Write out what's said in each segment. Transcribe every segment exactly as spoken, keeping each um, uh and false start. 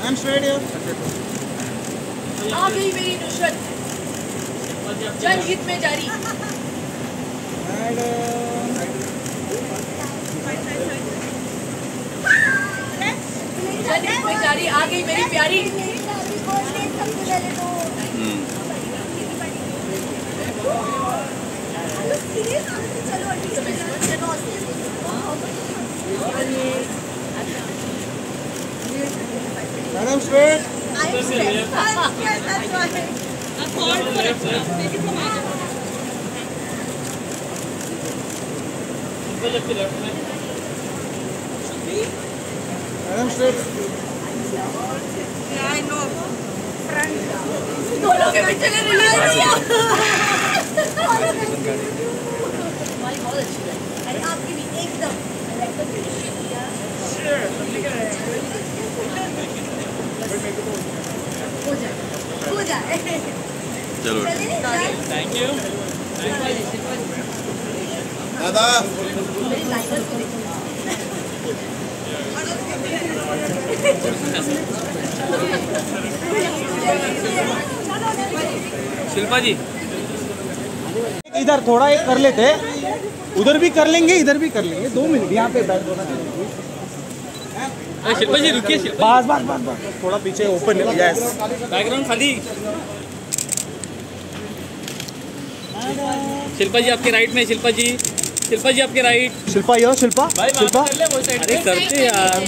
I'm straight here. आ गई मेरी नुसरत जनहित में जारी। जनहित में जारी आ गई मेरी प्यारी। Madam straight. I'm straight. I'm straight. That's why. A thought for it. Take it from here. Madam straight. Yeah, I know. Front. दोनों के पीछे ले रही है। हमारी बहुत अच्छी है। अरे आपकी भी एकदम। हो जाए हो जाए चलो थैंक यू दादा मेरी लाइनर को देखो शिल्पा जी इधर थोड़ा एक कर लेते, उधर भी कर लेंगे इधर भी कर लेंगे। दो मिनट यहाँ पे बैठ दो ना। शिल्पा जी रुकिए शिल्पा बस बस बस बस थोड़ा पीछे ओपन है। यस बैकग्राउंड खाली। शिल्पा जी आपके राइट में। शिल्पा जी शिल्पा जी आपके राइट। शिल्पा यो शिल्पा शिल्पा अरे करते यार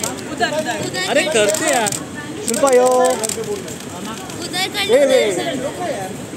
अरे करते यार शिल्पा यो उधर कर